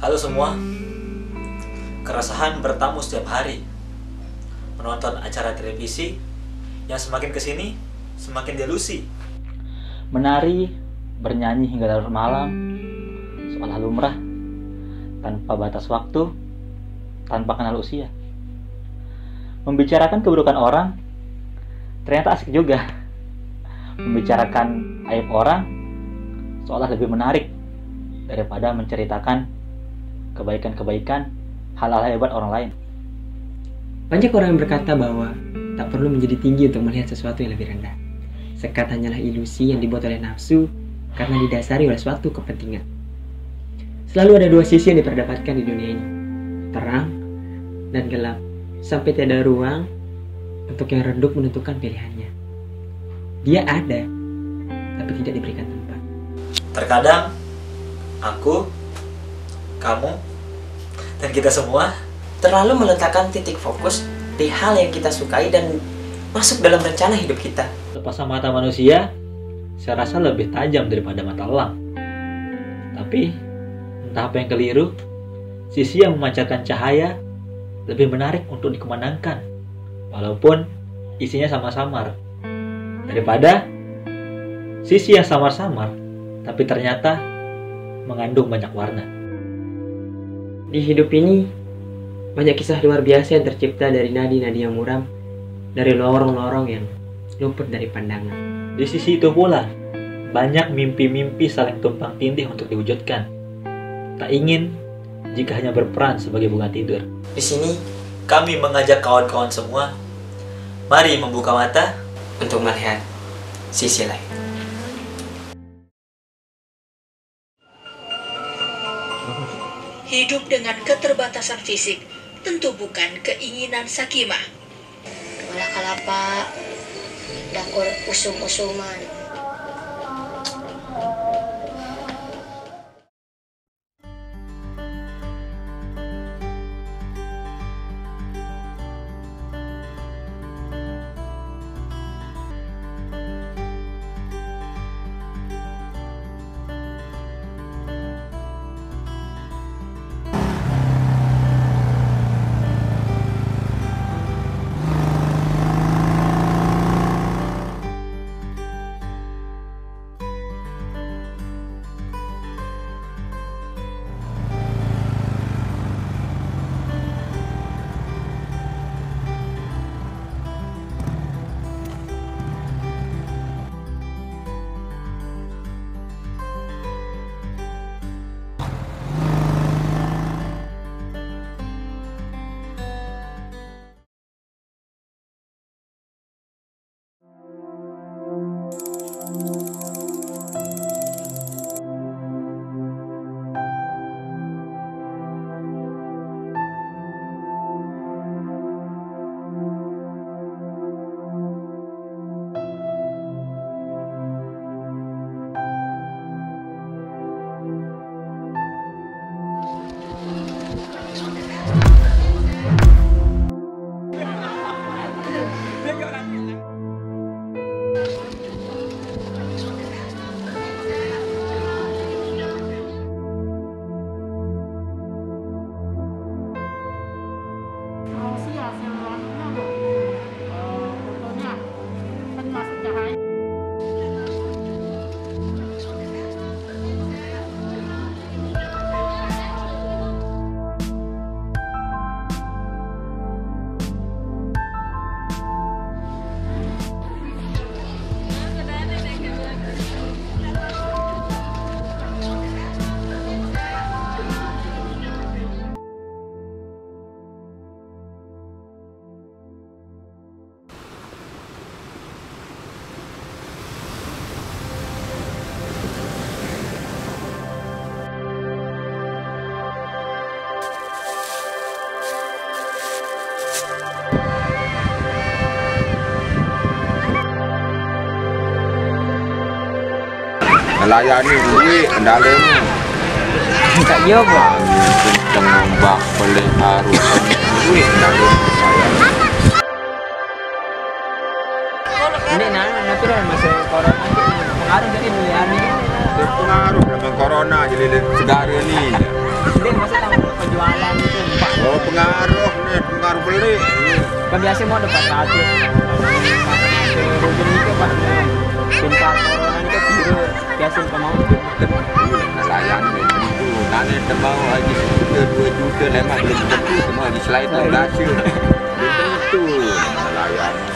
Halo semua, keresahan bertamu setiap hari. Menonton acara televisi yang semakin kesini semakin delusi. Menari, bernyanyi hingga larut malam, seolah lumrah, tanpa batas waktu, tanpa kenal usia. Membicarakan keburukan orang, ternyata asik juga. Membicarakan aib orang, seolah lebih menarik daripada menceritakan kebaikan-kebaikan, hal-hal hebat orang lain. Banyak orang yang berkata bahwa tak perlu menjadi tinggi untuk melihat sesuatu yang lebih rendah. Sekat hanyalah ilusi yang dibuat oleh nafsu karena didasari oleh suatu kepentingan. Selalu ada dua sisi yang diperdapatkan di dunia ini, terang dan gelap, sampai tiada ruang untuk yang redup menentukan pilihannya. Dia ada, tapi tidak diberikan tempat. Terkadang aku, kamu, dan kita semua terlalu meletakkan titik fokus di hal yang kita sukai dan masuk dalam rencana hidup kita. Sepasang mata manusia, saya rasa lebih tajam daripada mata elang. Tapi, entah apa yang keliru, sisi yang memancarkan cahaya lebih menarik untuk dikemandangkan, walaupun isinya samar-samar, daripada sisi yang samar-samar, tapi ternyata mengandung banyak warna. Di hidup ini, banyak kisah luar biasa yang tercipta dari nadi-nadi yang muram, dari lorong-lorong yang luput dari pandangan. Di sisi itu pula, banyak mimpi-mimpi saling tumpang tindih untuk diwujudkan. Tak ingin jika hanya berperan sebagai bunga tidur. di sini kami mengajak kawan-kawan semua, mari membuka mata Untuk melihat sisi lain. Hidup dengan keterbatasan fisik tentu bukan keinginan Sakimah. Malah kalapa dakur usum-usuman. melayani duit dalam Tak iya apa? kenceng nombak boleh harus duit dalam Ini natural masa corona ini pengaruh dari miliar ini. berpengaruh dengan corona jadi negara ni Sendiri masa tamu penjualan gitu. Oh, pengaruh nih, pengaruh beli. Kan biasa mau dapat 100. Rugi itu pas pintar orang itu kira biasa mau Nelayan ni tentu. Nanti temau lagi 1 juta 2 juta lemak belum tentu semua di selain tu hasil. Belum tentu nelayan.